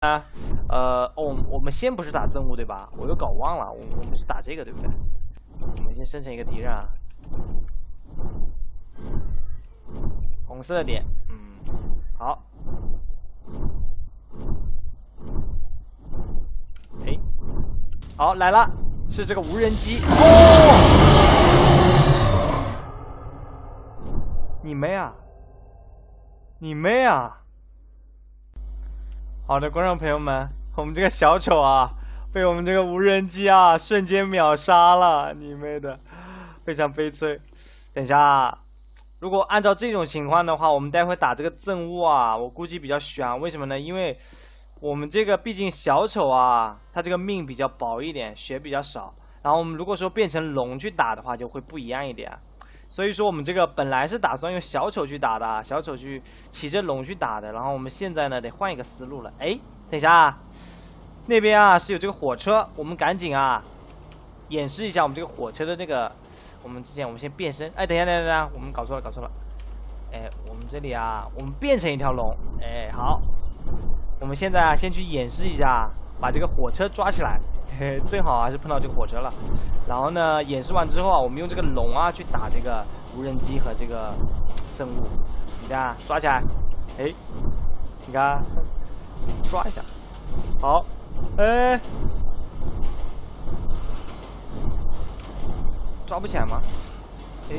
我们先不是打憎恶对吧？我又搞忘了，我们是打这个对不对？我们先生成一个敌人啊，红色的点，好，哎，好来了，是这个无人机哦，你妹啊！你妹啊！好的，观众朋友们，我们这个小丑啊，被我们这个无人机啊瞬间秒杀了，你妹的，非常悲催。等一下，如果按照这种情况的话，我们待会打这个憎恶啊，我估计比较悬。为什么呢？因为我们这个毕竟小丑啊，他这个命比较薄一点，血比较少。然后我们如果说变成龙去打的话，就会不一样一点。所以说我们这个本来是打算用小丑去打的，小丑去骑着龙去打的，然后我们现在呢得换一个思路了。哎，等一下啊，那边啊是有这个火车，我们赶紧啊演示一下我们这个火车的这个，我们先变身。哎，等一下，我们搞错了。哎，我们这里啊，我们变成一条龙。哎，好，我们现在啊先去演示一下，把这个火车抓起来。嘿，正好还是碰到这个火车了，然后呢，演示完之后啊，我们用这个龙啊去打这个无人机和这个憎恶，你看抓起来，哎，你看抓一下，好，哎，抓不起来吗？哎，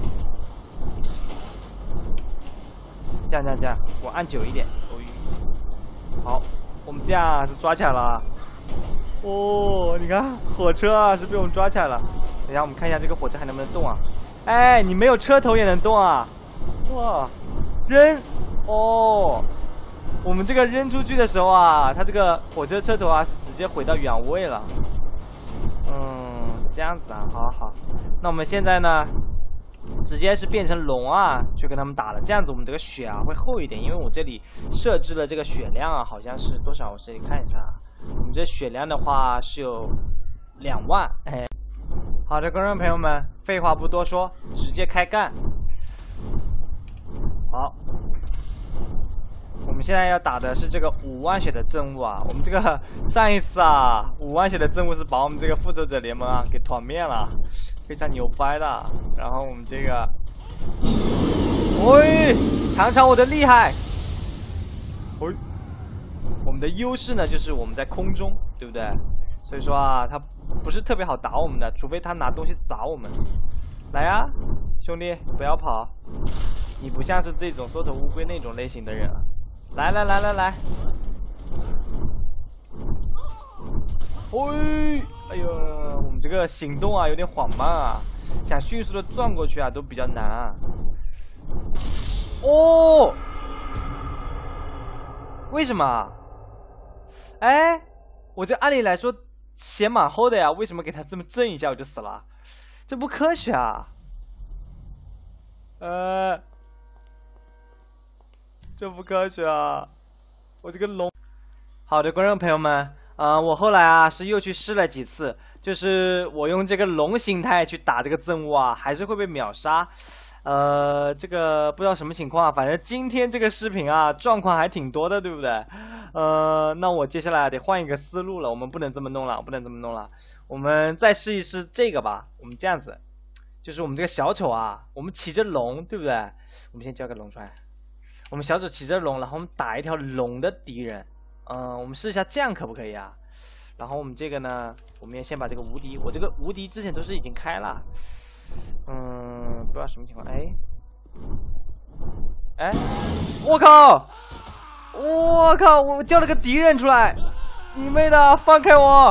这样，我按久一点，好，我们这样是抓起来了。哦，你看火车啊是被我们抓起来了。等一下我们看一下这个火车还能不能动啊？哎，你没有车头也能动啊？哇，扔哦！我们这个扔出去的时候啊，它这个火车车头啊是直接回到原位了。是这样子啊，好。那我们现在呢，直接是变成龙啊，去跟他们打了。这样子我们这个血啊会厚一点，因为我这里设置了这个血量啊，好像是多少？我这里看一下啊。我们这血量的话是有2万，哎，好的，观众朋友们，废话不多说，直接开干。好，我们现在要打的是这个5万血的憎恶啊。我们这个上一次啊，5万血的憎恶是把我们这个复仇者联盟啊给团灭了，非常牛掰的。然后我们这个，喂，尝尝我的厉害，喂。我们的优势呢，就是我们在空中，对不对？所以说啊，他不是特别好打我们的，除非他拿东西砸我们。来呀，兄弟，不要跑！你不像是这种缩头乌龟那种类型的人啊！来！喂，哎呦，我们这个行动啊有点缓慢啊，想迅速的转过去啊都比较难啊。哦，为什么？哎，我这按理来说血蛮厚的呀，为什么给他这么震一下我就死了？这不科学啊！这不科学啊！我这个龙。好的，观众朋友们，我后来啊是又去试了几次，就是我用这个龙形态去打这个憎恶啊，还是会被秒杀。这个不知道什么情况啊，反正今天这个视频啊状况还挺多的，对不对？那我接下来得换一个思路了，我们不能这么弄了，我们再试一试这个吧。我们这样子，就是我们这个小丑啊，我们骑着龙，对不对？我们先叫个龙出来，我们小丑骑着龙，然后我们打一条龙的敌人。我们试一下这样可不可以啊？然后我们这个呢，我们也先把这个无敌，我这个无敌之前都是已经开了。不知道什么情况，哎，我靠，我叫了个敌人出来，你妹的，放开我！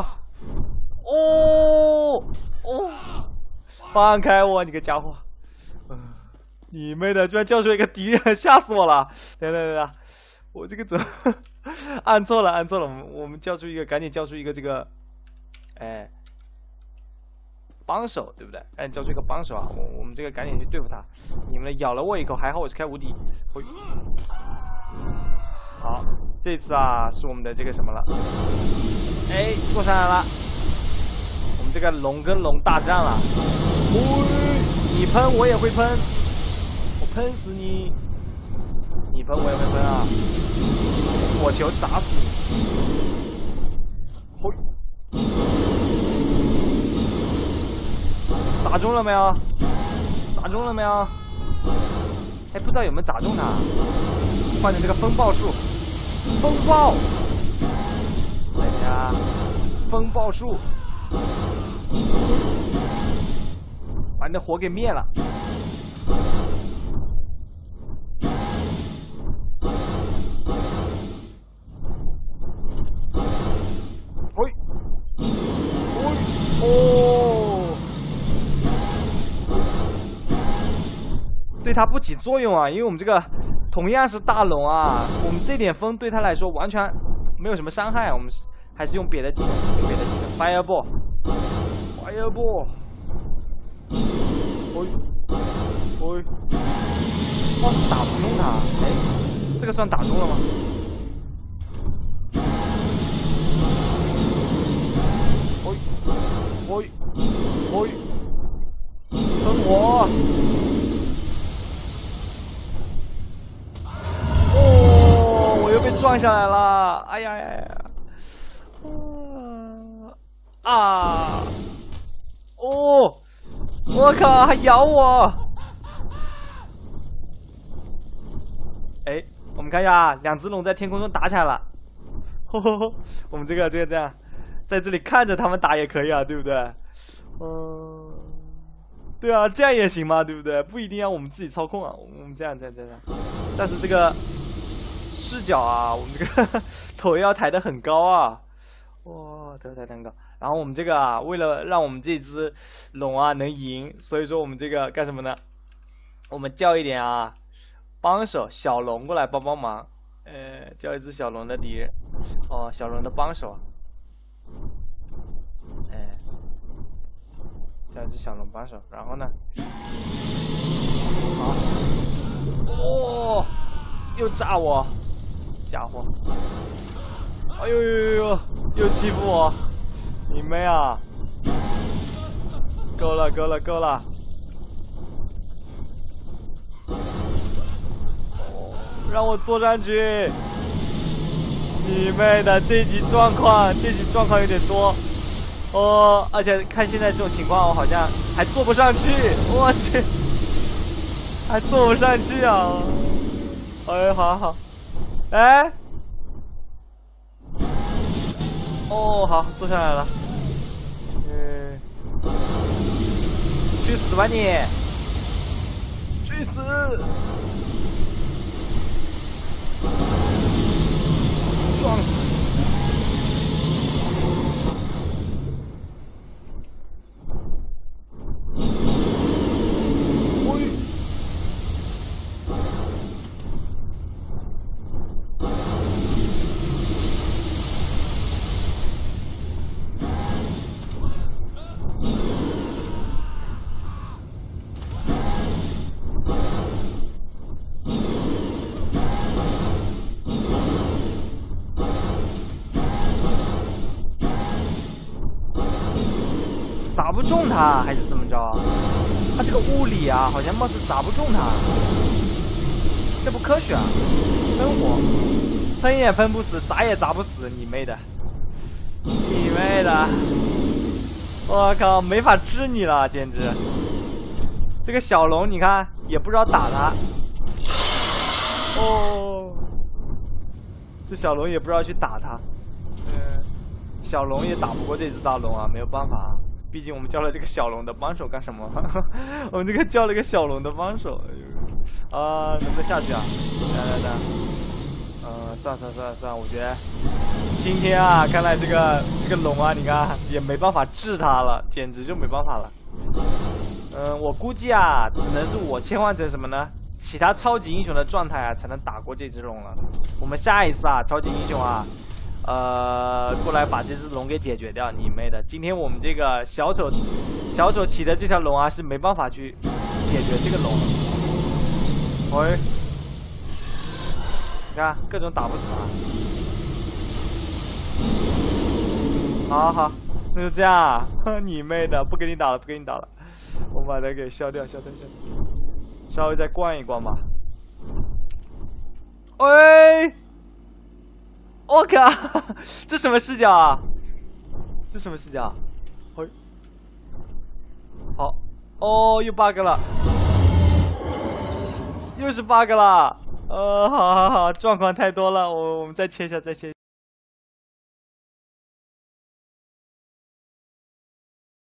放开我，你个家伙！你妹的，居然叫出一个敌人，吓死我了！等，我这个怎么按错了？我们叫出一个，赶紧叫出一个这个，帮手，对不对？赶紧叫出一个帮手啊！我们这个赶紧去对付他。你们咬了我一口，还好我是开无敌。好，这次啊是我们的这个什么了？过上来了。我们这个龙跟龙大战了。你喷我也会喷，我喷死你！你喷我也会喷啊！火球砸死你！ 打中了没有？打中了没有？哎，不知道有没有打中他。换成这个风暴术，风暴，等一下，风暴术，把你的火给灭了。喂，哦，对它不起作用啊，因为我们这个同样是大龙啊，我们这点风对它来说完全没有什么伤害，我们还是用别的技能，用别的技能 ，Fireball，Fireball，喂，喂，哇，是打不中它，哎，这个算打中了吗？喂，喂，喷火！哦，我又被撞下来了！哎呀呀呀！啊！哦！我靠，还咬我！哎，我们看一下，两只龙在天空中打起来了。吼吼吼！我们这样，在这里看着他们打也可以啊，对不对？对啊，这样也行嘛，对不对？不一定要我们自己操控啊，我们这样。但是这个视角啊，我们这个头要抬得很高啊，哇，头抬得很高。然后我们这个啊，为了让我们这只龙啊能赢，所以说我们这个干什么呢？我们叫一点啊帮手小龙过来帮帮忙，叫一只小龙的敌人，哦，小龙的帮手，叫一只小龙帮手，然后呢，好，哦，又炸我，家伙，哎呦呦，又欺负我，你妹啊！够了，让我坐上去！你妹的，这局状况有点多。哦，而且看现在这种情况，我好像还坐不上去。我去，还坐不上去啊！哎，好，哎，哦，好，坐下来了。去死吧你！去死！撞死！打不中他还是怎么着？他这个物理啊，好像貌似打不中他，这不科学啊！喷火，喷也喷不死，砸也砸不死，你妹的！你妹的！我靠，没法治你了，简直！这个小龙你看也不知道打他，哦，这小龙也不知道去打他，小龙也打不过这只大龙啊，没有办法。毕竟我们叫了这个小龙的帮手干什么？我们这个叫了个小龙的帮手，啊，能不能下去啊？来，算了，我觉得今天啊，看来这个龙啊，你看也没办法治它了，简直就没办法了。我估计啊，只能是我切换成什么呢？其他超级英雄的状态啊，才能打过这只龙了。我们下一次啊，超级英雄啊。过来把这只龙给解决掉，你妹的！今天我们这个小丑骑的这条龙啊，是没办法去解决这个龙了。喂，你看各种打不死他。好，那就这样啊！你妹的，不给你打了，我们把它给消掉，稍微再逛一逛吧。喂。我靠，这什么视角啊？嘿，好， 哦，又 bug 了，又是 bug 了。好好好，状况太多了，我们再切一下，再切一下。